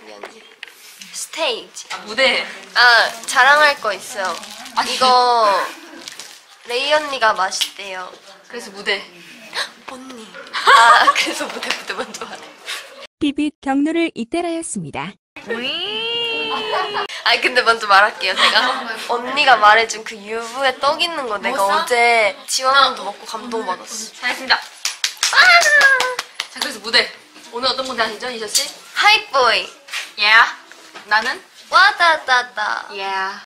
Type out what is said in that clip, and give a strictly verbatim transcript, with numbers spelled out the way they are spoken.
미안해. 스테이지. 아, 무대. 아, 자랑할 거 있어요. 아니. 이거 레이 언니가 맛있대요. 그래서 무대. 언니. 아, 그래서 무대 무대 먼저 하네. 비빗 경로를 잇따라였습니다. 아니 근데 먼저 말할게요. 제가 언니가 말해준 그 유부에 떡 있는 거 내가 먹었어? 어제 지원원도 먹고 감동받았어. 잘했습니다. 자, 그래서 무대. 오늘 어떤 무대 하시죠, 이셔 씨? 하이보이. Yeah. 나는? 와다다다. Yeah.